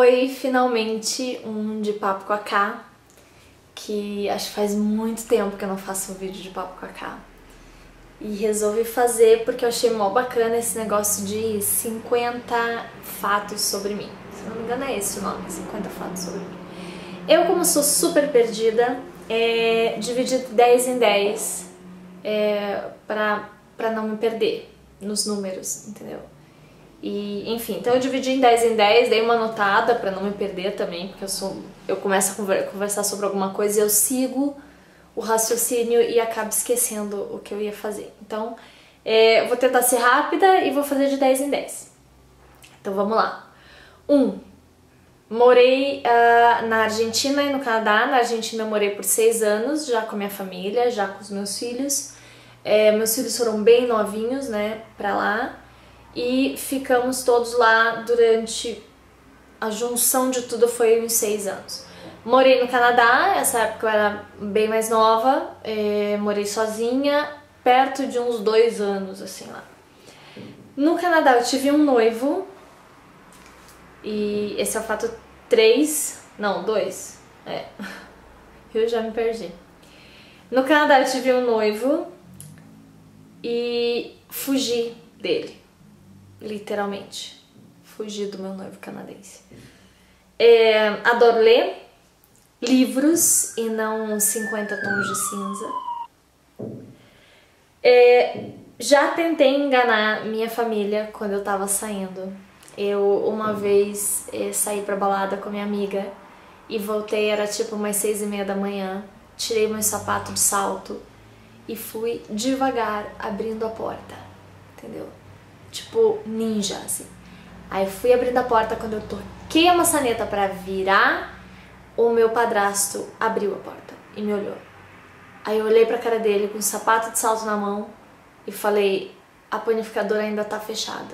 foi finalmente um de papo com a Ká, que acho que faz muito tempo que eu não faço um vídeo de papo com a Ká. E resolvi fazer porque eu achei mó bacana esse negócio de 50 fatos sobre mim. Se não me engano é esse o nome, 50 fatos sobre mim. Eu, como sou super perdida, dividi 10 em 10 pra não me perder nos números, entendeu? E, enfim, então eu dividi em 10 em 10, dei uma anotada pra não me perder também, porque eu começo a conversar sobre alguma coisa e eu sigo o raciocínio e acabo esquecendo o que eu ia fazer. Então, eu vou tentar ser rápida e vou fazer de 10 em 10. Então vamos lá. 1. Morei na Argentina e no Canadá. Na Argentina eu morei por 6 anos, já com a minha família, já com os meus filhos. Meus filhos foram bem novinhos, né, pra lá. E ficamos todos lá durante a junção de tudo, foi uns 6 anos. Morei no Canadá, essa época eu era bem mais nova, morei sozinha, perto de uns 2 anos, assim, lá. No Canadá eu tive um noivo, e esse é o fato 3, não, 2, eu já me perdi. No Canadá eu tive um noivo e fugi dele. Literalmente. Fugi do meu noivo canadense. Adoro ler livros e não 50 tons de cinza. Já tentei enganar minha família quando eu tava saindo. Eu uma vez saí pra balada com minha amiga e voltei, era tipo umas 6:30 da manhã. Tirei meu sapato de salto e fui devagar abrindo a porta, entendeu? Tipo ninja, assim. Aí fui abrindo a porta, quando eu toquei a maçaneta pra virar, o meu padrasto abriu a porta e me olhou. Aí eu olhei pra cara dele com o sapato de salto na mão e falei: a panificadora ainda tá fechada.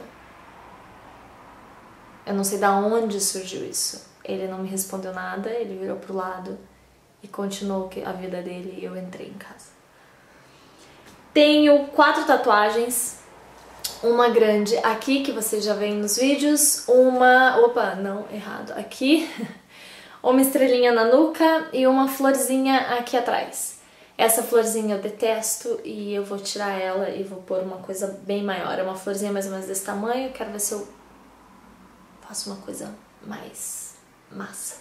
Eu não sei da onde surgiu isso. Ele não me respondeu nada, ele virou pro lado e continuou a vida dele e eu entrei em casa. Tenho 4 tatuagens. Uma grande aqui, que vocês já veem nos vídeos, opa, não, errado, aqui, uma estrelinha na nuca e uma florzinha aqui atrás. Essa florzinha eu detesto e eu vou tirar ela e vou pôr uma coisa bem maior. É uma florzinha mais ou menos desse tamanho, quero ver se eu faço uma coisa mais massa.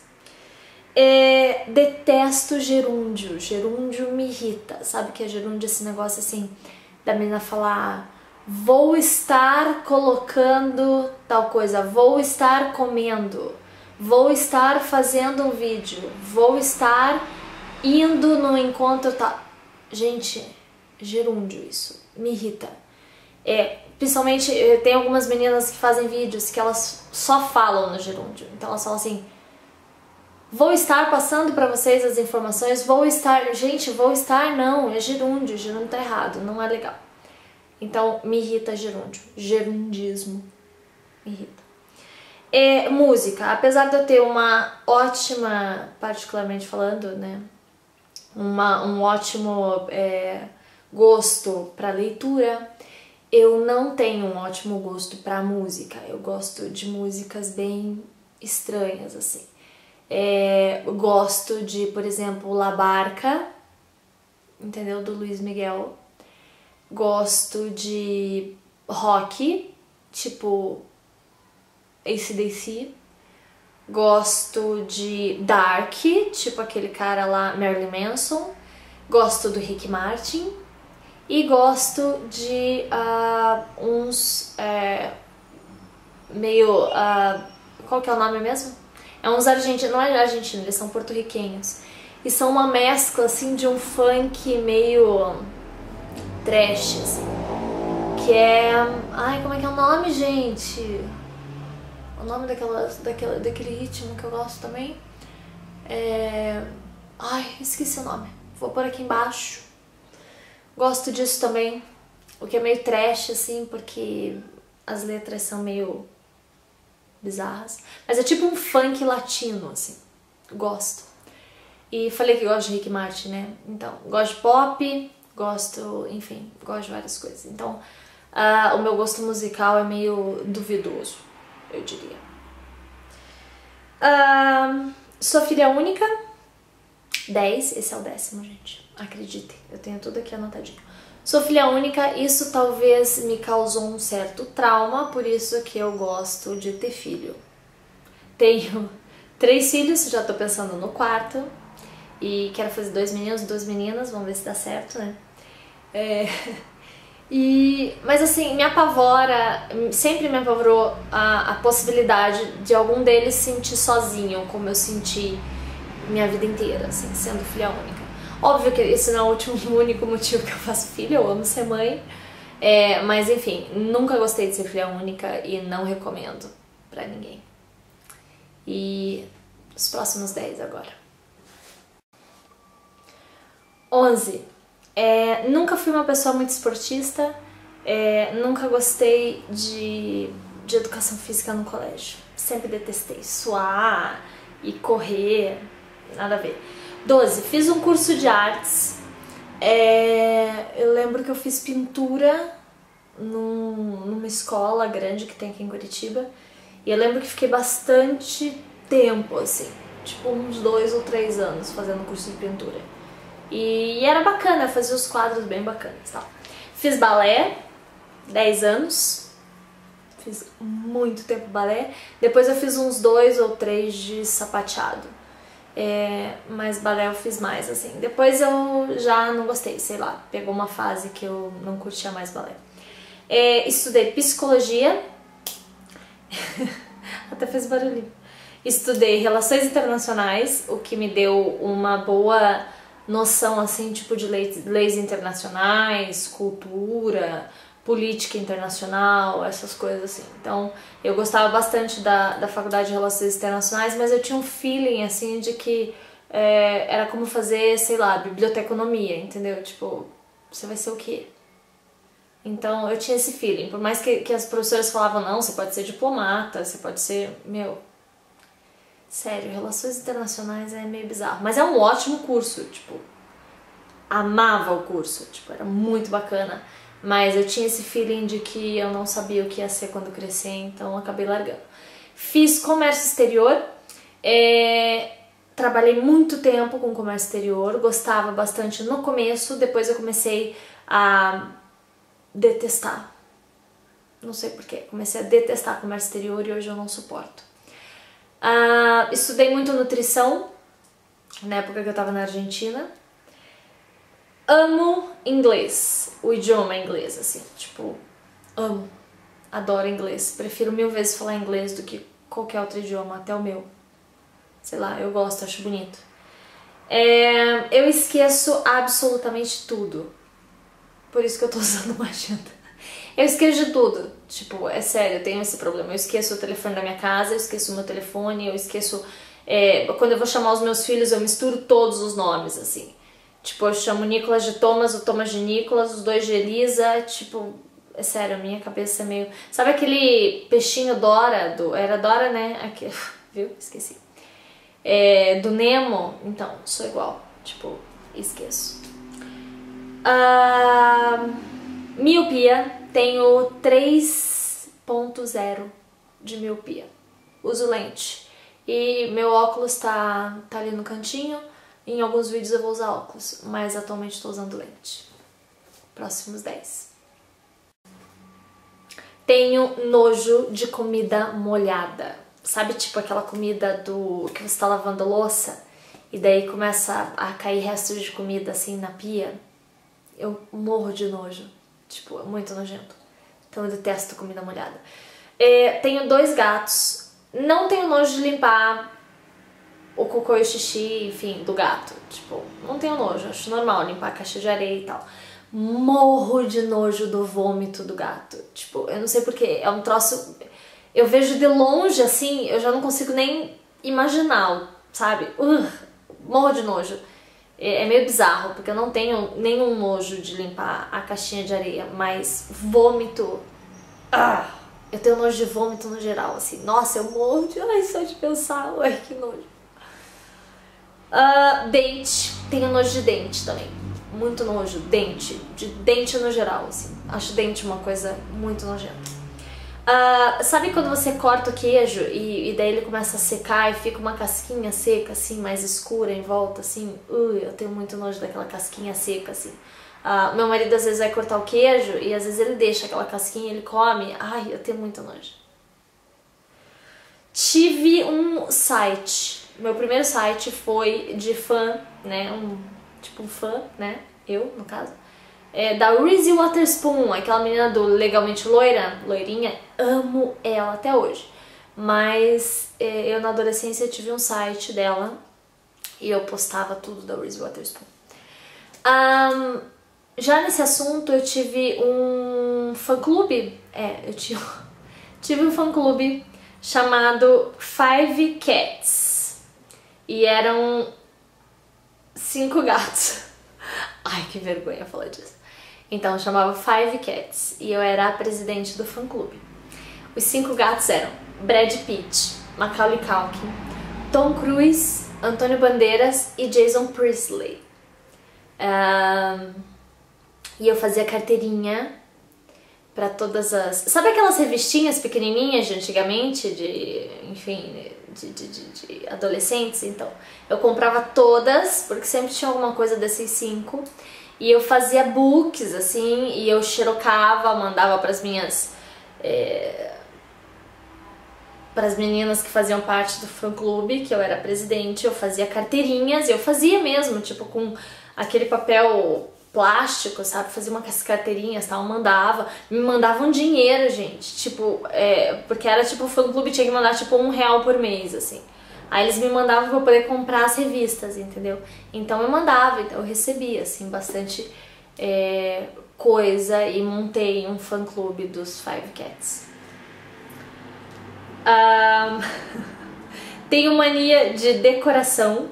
Detesto gerúndio, gerúndio me irrita, sabe que é gerúndio, esse negócio assim, da menina falar: vou estar colocando tal coisa, vou estar comendo, vou estar fazendo um vídeo, vou estar indo no encontro tal. Gente, gerúndio, isso me irrita. Principalmente tem algumas meninas que fazem vídeos que elas só falam no gerúndio. Então elas falam assim: vou estar passando pra vocês as informações, vou estar... Gente, vou estar não, é gerúndio, gerúndio tá errado, não é legal. Então, me irrita gerúndio. Gerundismo. Me irrita. Música. Apesar de eu ter uma ótima, particularmente falando, né? Um ótimo gosto para leitura, eu não tenho um ótimo gosto para música. Eu gosto de músicas bem estranhas, assim. Gosto de, por exemplo, La Barca, entendeu? Do Luiz Miguel. Gosto de rock, tipo AC/DC. Gosto de dark, tipo aquele cara lá, Marilyn Manson. Gosto do Rick Martin. E gosto de uns meio... qual que é o nome mesmo? É uns argentinos, não é argentino, eles são porto-riquenhos. E são uma mescla assim de um funk meio trash, assim, que ai, como é que é o nome, gente? O nome daquele ritmo que eu gosto também ai, esqueci o nome, vou pôr aqui embaixo. Gosto disso também, o que é meio trash, assim, porque as letras são meio bizarras, mas é tipo um funk latino, assim, gosto. E falei que gosto de Rick Martin, né? Então, gosto de pop, gosto, enfim, gosto de várias coisas. Então, o meu gosto musical é meio duvidoso, eu diria. Sou filha única. 10, esse é o 10º, gente. Acreditem, eu tenho tudo aqui anotadinho. Sou filha única, isso talvez me causou um certo trauma, por isso que eu gosto de ter filho. Tenho 3 filhos, já tô pensando no 4º. E quero fazer 2 meninos, 2 meninas, vamos ver se dá certo, né? Mas assim, me apavora, sempre me apavorou a possibilidade de algum deles se sentir sozinho, como eu senti minha vida inteira, assim, sendo filha única. Óbvio que esse não é o único motivo que eu faço filho, eu amo ser mãe, mas enfim, nunca gostei de ser filha única e não recomendo pra ninguém. E os próximos 10 agora. 11. Nunca fui uma pessoa muito esportista, nunca gostei de educação física no colégio. Sempre detestei suar e correr, nada a ver. 12. Fiz um curso de artes. Eu lembro que eu fiz pintura numa escola grande que tem aqui em Curitiba. E eu lembro que fiquei bastante tempo, assim, tipo uns 2 ou 3 anos fazendo curso de pintura. E era bacana, eu fazia os quadros bem bacanas, tal. Fiz balé, 10 anos, fiz muito tempo balé. Depois eu fiz uns 2 ou 3 de sapateado, mas balé eu fiz mais, assim. Depois eu já não gostei, sei lá, pegou uma fase que eu não curtia mais balé. Estudei psicologia, até fez barulhinho. Estudei relações internacionais, o que me deu uma boa noção, assim, tipo de leis internacionais, cultura, política internacional, essas coisas assim. Então, eu gostava bastante da faculdade de Relações Internacionais, mas eu tinha um feeling, assim, de que era como fazer, sei lá, biblioteconomia, entendeu? Tipo, você vai ser o quê? Então, eu tinha esse feeling. Por mais que as professoras falavam, não, você pode ser diplomata, você pode ser, sério, Relações Internacionais é meio bizarro. Mas é um ótimo curso, tipo, amava o curso, tipo, era muito bacana. Mas eu tinha esse feeling de que eu não sabia o que ia ser quando crescer, então acabei largando. Fiz comércio exterior, trabalhei muito tempo com comércio exterior, gostava bastante no começo, depois eu comecei a detestar. Não sei porquê, comecei a detestar comércio exterior e hoje eu não suporto. Estudei muito nutrição, na época que eu tava na Argentina. Amo inglês, o idioma inglês, assim, tipo, amo, adoro inglês. Prefiro 1000 vezes falar inglês do que qualquer outro idioma, até o meu. Sei lá, eu gosto, acho bonito. Eu esqueço absolutamente tudo, por isso que eu tô usando uma agenda. Eu esqueço de tudo, tipo, é sério, eu tenho esse problema. Eu esqueço o telefone da minha casa, eu esqueço o meu telefone, eu esqueço... quando eu vou chamar os meus filhos, eu misturo todos os nomes, assim. Tipo, eu chamo o Nicolas de Thomas, o Thomas de Nicolas, os 2 de Elisa, tipo... É sério, a minha cabeça é meio... Sabe aquele peixinho Dora, era Dora, né? Aqui, viu? Esqueci. Do Nemo, então, sou igual, tipo, esqueço. Miopia. Tenho 3.0 de miopia. Uso lente. E meu óculos tá ali no cantinho. Em alguns vídeos eu vou usar óculos, mas atualmente estou usando lente. Próximos 10. Tenho nojo de comida molhada. Sabe, tipo aquela comida que você tá lavando a louça e daí começa a cair restos de comida assim na pia? Eu morro de nojo. Tipo, é muito nojento. Então eu detesto comida molhada. Tenho 2 gatos. Não tenho nojo de limpar o cocô e o xixi, enfim, do gato. Tipo, não tenho nojo. Acho normal limpar a caixa de areia e tal. Morro de nojo do vômito do gato. Tipo, eu não sei porquê. É um troço... Eu vejo de longe, assim, eu já não consigo nem imaginar, sabe? Morro de nojo. É meio bizarro, porque eu não tenho nenhum nojo de limpar a caixinha de areia, mas vômito... eu tenho nojo de vômito no geral, assim. Nossa, eu morro de... Ai, só de pensar. Ai, que nojo. Dente. Tenho nojo de dente também. Muito nojo. Dente. De dente no geral, assim. Acho dente uma coisa muito nojenta. Sabe quando você corta o queijo e daí ele começa a secar e fica uma casquinha seca, assim, mais escura em volta, assim? Eu tenho muito nojo daquela casquinha seca, assim. Meu marido às vezes vai cortar o queijo e às vezes ele deixa aquela casquinha, ele come. Ai, eu tenho muito nojo. Tive um site. Meu primeiro site foi de fã, né? Tipo um fã, né? Eu, no caso. Da Reese Witherspoon, aquela menina do Legalmente Loira, loirinha, amo ela até hoje. Mas eu na adolescência tive um site dela e eu postava tudo da Reese Witherspoon. Já nesse assunto eu tive um fã-clube, eu tive um fã-clube chamado Five Cats e eram 5 gatos. Ai, que vergonha falar disso. Então, chamava Five Cats e eu era a presidente do fã-clube. Os 5 gatos eram Brad Pitt, Macaulay Culkin, Tom Cruise, Antônio Bandeiras e Jason Priestley. E eu fazia carteirinha pra todas as... Sabe aquelas revistinhas pequenininhas de antigamente, de adolescentes? Então, eu comprava todas, porque sempre tinha alguma coisa desses 5. E eu fazia books, assim, e eu xerocava, mandava pras minhas... pras meninas que faziam parte do fã-clube, que eu era presidente, eu fazia carteirinhas, e eu fazia mesmo, tipo, com aquele papel plástico, sabe? Fazia umas carteirinhas, tal, mandava. Me mandavam dinheiro, gente, tipo, porque era tipo, o fã-clube tinha que mandar, tipo, R$1 por mês, assim. Aí eles me mandavam pra eu poder comprar as revistas, entendeu? Então eu mandava, então eu recebia, assim, bastante coisa e montei um fã-clube dos Five Cats. Tenho mania de decoração.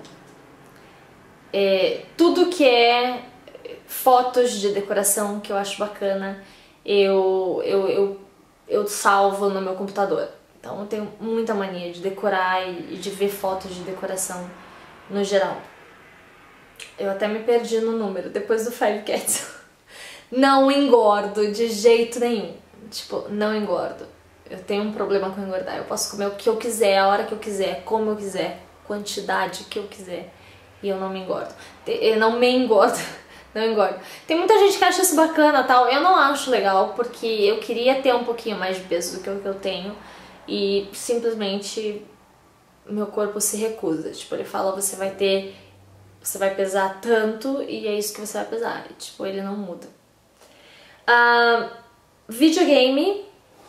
Tudo que é fotos de decoração que eu acho bacana, eu salvo no meu computador. Então eu tenho muita mania de decorar e de ver fotos de decoração no geral. Eu até me perdi no número depois do Five Cats. Não engordo de jeito nenhum. Tipo, não engordo. Eu tenho um problema com engordar. Eu posso comer o que eu quiser, a hora que eu quiser, como eu quiser, quantidade que eu quiser. E eu não me engordo. Eu não me engordo. Não engordo. Tem muita gente que acha isso bacana, tal. Eu não acho legal, porque eu queria ter um pouquinho mais de peso do que o que eu tenho. E simplesmente meu corpo se recusa. Tipo, ele fala, você vai pesar tanto e é isso que você vai pesar. E, tipo, ele não muda. Videogame.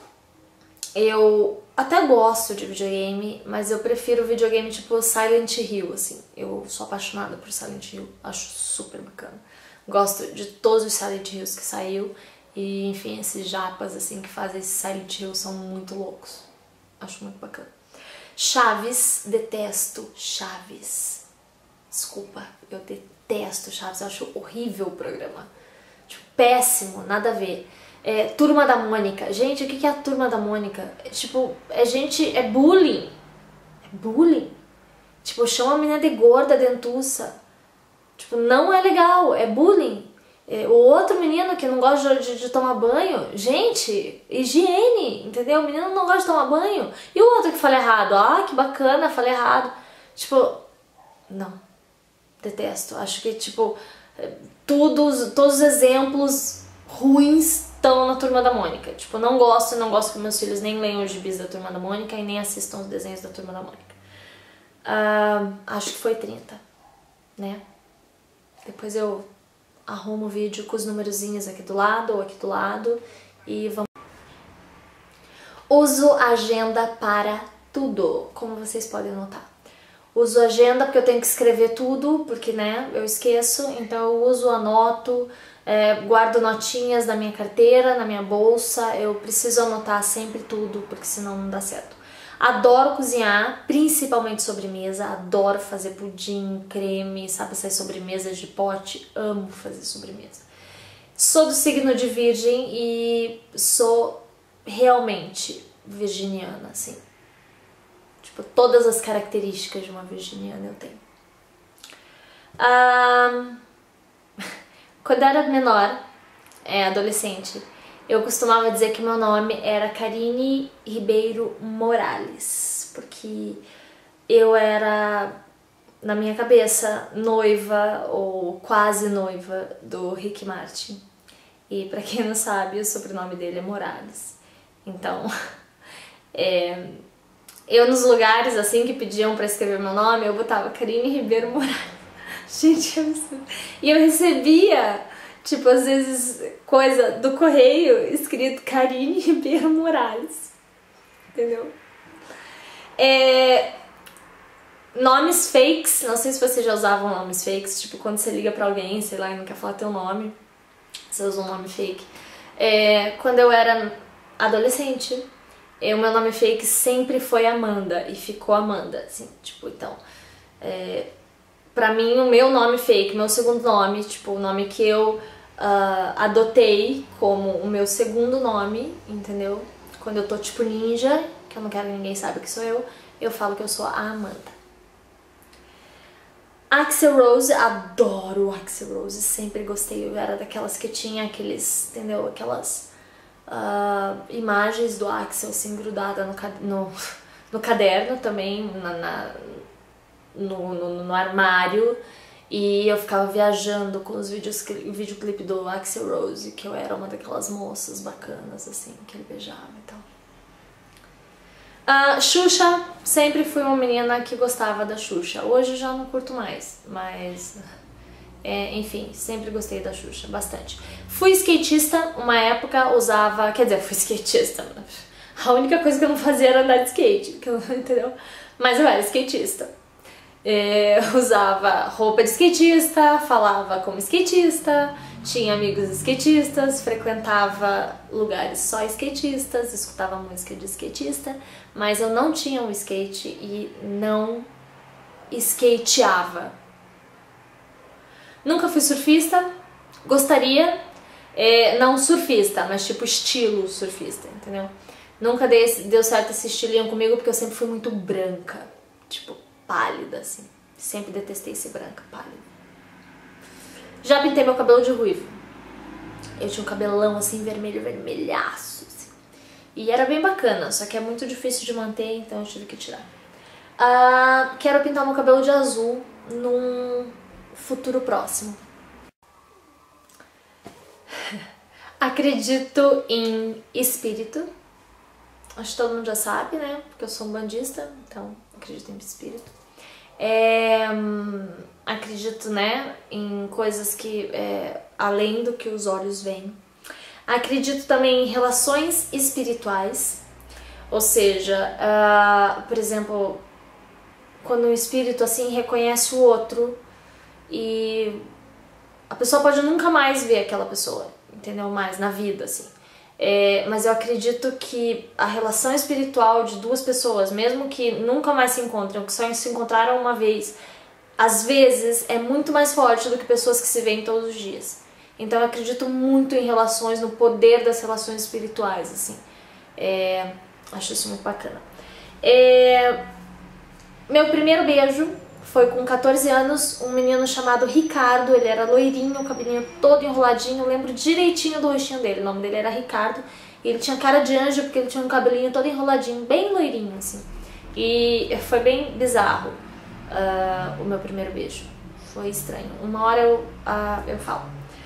Eu até gosto de videogame, mas eu prefiro videogame tipo Silent Hill, assim. Eu sou apaixonada por Silent Hill, acho super bacana. Gosto de todos os Silent Hills que saiu e, enfim, esses japas, assim, que fazem esse Silent Hill são muito loucos. Acho muito bacana. Chaves, detesto Chaves. Desculpa, eu detesto Chaves, eu acho horrível o programa. Tipo, péssimo, nada a ver. Turma da Mônica. Gente, o que é a Turma da Mônica? Tipo, é bullying. É bullying. Tipo, chama a menina de gorda, dentuça. Tipo, não é legal, é bullying. O outro menino que não gosta de tomar banho, gente, higiene, entendeu? O menino não gosta de tomar banho. E o outro que fala errado, que bacana, falei errado. Tipo, não, detesto. Acho que, tipo, todos os exemplos ruins estão na Turma da Mônica. Tipo, não gosto que meus filhos nem leiam os gibis da Turma da Mônica e nem assistam os desenhos da Turma da Mônica. Acho que foi 30, né? Depois eu arrumo o vídeo com os numerozinhos aqui do lado ou aqui do lado e vamos... Uso agenda para tudo, como vocês podem notar. Uso agenda porque eu tenho que escrever tudo, porque, né, eu esqueço, então eu uso, anoto, guardo notinhas na minha carteira, na minha bolsa, eu preciso anotar sempre tudo, porque senão não dá certo. Adoro cozinhar, principalmente sobremesa, adoro fazer pudim, creme, sabe, essas sobremesas de pote, amo fazer sobremesa. Sou do signo de Virgem e sou realmente virginiana, assim. Tipo, todas as características de uma virginiana eu tenho. Quando eu era menor, adolescente, eu costumava dizer que meu nome era Karine Ribeiro Morales, porque eu era, na minha cabeça, noiva ou quase noiva do Rick Martin. E pra quem não sabe, o sobrenome dele é Morales. Então, eu nos lugares assim que pediam pra escrever meu nome, eu botava Karine Ribeiro Morales. Gente, que absurdo. E eu recebia, tipo, às vezes, coisa do correio escrito Karine Ribeiro Morales. Entendeu? Nomes fakes, não sei se vocês já usavam nomes fakes, tipo, quando você liga pra alguém, sei lá, e não quer falar teu nome, você usa um nome fake. Quando eu era adolescente, o meu nome fake sempre foi Amanda, e ficou Amanda, assim, tipo, então... Pra mim, o meu nome fake, meu segundo nome, tipo, o nome que eu adotei como o meu segundo nome, entendeu? Quando eu tô tipo ninja, que eu não quero que ninguém saiba que sou eu falo que eu sou a Amanda. Axl Rose, adoro o Axl Rose, sempre gostei, eu era daquelas que tinha aqueles, entendeu? Aquelas imagens do Axl assim grudada no caderno também, no armário, e eu ficava viajando com os videoclipes do Axl Rose, que eu era uma daquelas moças bacanas, assim, que ele beijava e tal. Xuxa, sempre fui uma menina que gostava da Xuxa. Hoje eu já não curto mais, mas... enfim, sempre gostei da Xuxa, bastante. Fui skatista, uma época usava... Quer dizer, fui skatista. A única coisa que eu não fazia era andar de skate, entendeu? Mas eu era skatista. Usava roupa de skatista, falava como skatista, tinha amigos skatistas, frequentava lugares só skatistas, escutava música de skatista, mas eu não tinha um skate e não skateava. Nunca fui surfista, gostaria, não surfista, mas tipo estilo surfista, entendeu? Nunca deu certo esse estilinho comigo porque eu sempre fui muito branca, tipo pálida, assim. Sempre detestei ser branca, pálida. Já pintei meu cabelo de ruivo. Eu tinha um cabelão assim, vermelho, vermelhaço. Assim. E era bem bacana, só que é muito difícil de manter, então eu tive que tirar. Quero pintar meu cabelo de azul num futuro próximo. Acredito em espírito. Acho que todo mundo já sabe, né? Porque eu sou um bandista, então acredito em espírito. Acredito, né, em coisas que além do que os olhos veem. Acredito também em relações espirituais, ou seja, por exemplo, quando um espírito assim reconhece o outro e a pessoa pode nunca mais ver aquela pessoa, entendeu? Mais na vida, assim. Mas eu acredito que a relação espiritual de duas pessoas, mesmo que nunca mais se encontrem, ou que só se encontraram uma vez, às vezes é muito mais forte do que pessoas que se veem todos os dias. Então eu acredito muito em relações, no poder das relações espirituais, assim. Acho isso muito bacana. Meu primeiro beijo foi com 14 anos, um menino chamado Ricardo, ele era loirinho, o cabelinho todo enroladinho, eu lembro direitinho do rostinho dele, o nome dele era Ricardo, e ele tinha cara de anjo porque ele tinha um cabelinho todo enroladinho, bem loirinho, assim. E foi bem bizarro o meu primeiro beijo, foi estranho. Uma hora eu falo.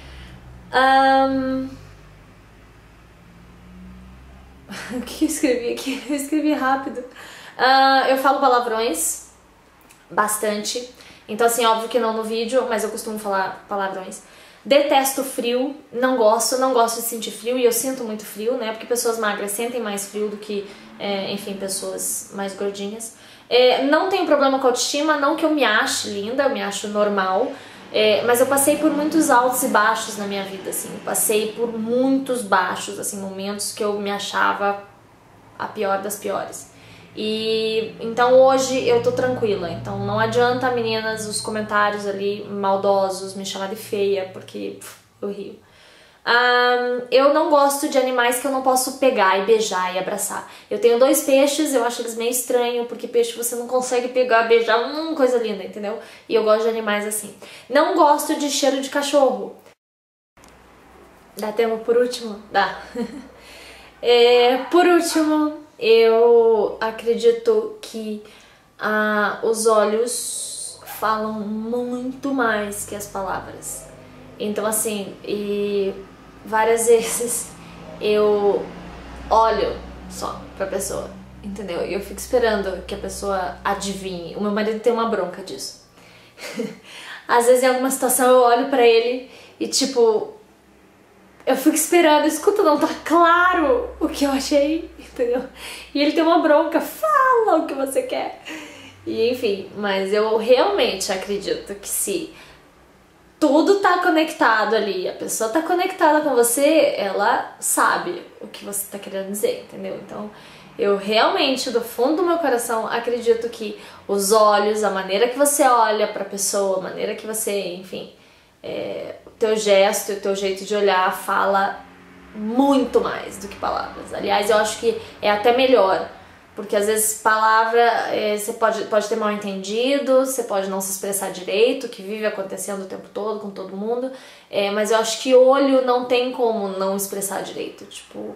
O que eu escrevi aqui? Eu escrevi rápido. Eu falo palavrões. Bastante. Então assim, óbvio que não no vídeo, mas eu costumo falar palavrões. Detesto frio, não gosto de sentir frio, e eu sinto muito frio, né? Porque pessoas magras sentem mais frio do que, enfim, pessoas mais gordinhas. Não tenho problema com autoestima, não que eu me ache linda, eu me acho normal. Mas eu passei por muitos altos e baixos na minha vida, assim. Passei por muitos baixos, assim, momentos que eu me achava a pior das piores. E então hoje eu tô tranquila, então não adianta, meninas, os comentários ali maldosos me chamar de feia, porque eu rio. Eu não gosto de animais que eu não posso pegar e beijar e abraçar. Eu tenho 2 peixes, eu acho eles meio estranhos, porque peixe você não consegue pegar, beijar, coisa linda, entendeu? E eu gosto de animais assim. Não gosto de cheiro de cachorro. Dá tempo por último? Dá. Por último, eu acredito que os olhos falam muito mais que as palavras. Então, assim, e várias vezes eu olho só pra pessoa, entendeu? E eu fico esperando que a pessoa adivinhe. O meu marido tem uma bronca disso. Às vezes, em alguma situação, eu olho pra ele e, tipo, eu fico esperando, escuta, não tá claro o que eu achei, entendeu? E ele tem uma bronca, fala o que você quer. E enfim, mas eu realmente acredito que se tudo tá conectado ali, a pessoa tá conectada com você, ela sabe o que você tá querendo dizer, entendeu? Então, eu realmente, do fundo do meu coração, acredito que os olhos, a maneira que você olha pra pessoa, a maneira que você, enfim, o teu gesto e o teu jeito de olhar fala muito mais do que palavras. Aliás, eu acho que é até melhor, porque às vezes palavra você pode ter mal entendido, você pode não se expressar direito, que vive acontecendo o tempo todo com todo mundo, mas eu acho que olho não tem como não expressar direito, tipo,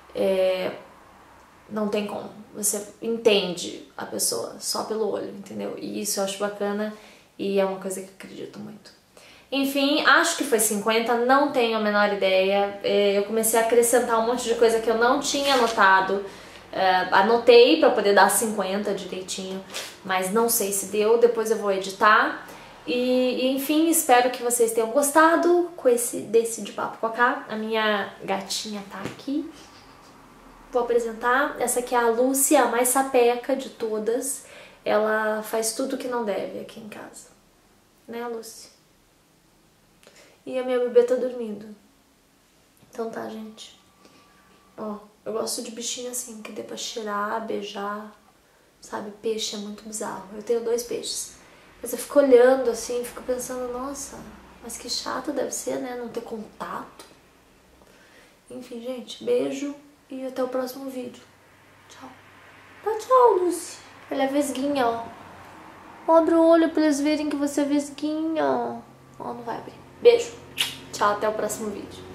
não tem como, você entende a pessoa só pelo olho, entendeu? E isso eu acho bacana e é uma coisa que eu acredito muito. Enfim, acho que foi 50, não tenho a menor ideia. Eu comecei a acrescentar um monte de coisa que eu não tinha anotado. Anotei pra poder dar 50 direitinho, mas não sei se deu, depois eu vou editar. E enfim, espero que vocês tenham gostado desse de papo com a Cá. A minha gatinha tá aqui. Vou apresentar. Essa aqui é a Lúcia, a mais sapeca de todas. Ela faz tudo que não deve aqui em casa. Né, Lúcia? E a minha bebê tá dormindo. Então tá, gente. Ó, eu gosto de bichinho assim, que dê pra cheirar, beijar. Sabe, peixe é muito bizarro. Eu tenho 2 peixes. Mas eu fico olhando assim, fico pensando, nossa, mas que chato deve ser, né? Não ter contato. Enfim, gente, beijo e até o próximo vídeo. Tchau. Tá, tchau, Lucy. Ela é vesguinha, ó. Abre o olho pra eles verem que você é vesguinha. Ó, não vai abrir. Beijo. Tchau, até o próximo vídeo.